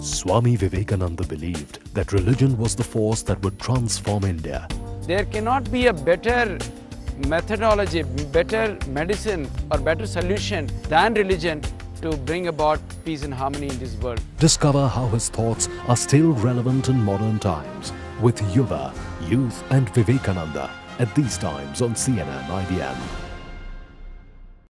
Swami Vivekananda believed that religion was the force that would transform India. There cannot be a better methodology, better medicine or better solution than religion to bring about peace and harmony in this world. Discover how his thoughts are still relevant in modern times with Yuva, Youth and Vivekananda at these times on CNN IVN.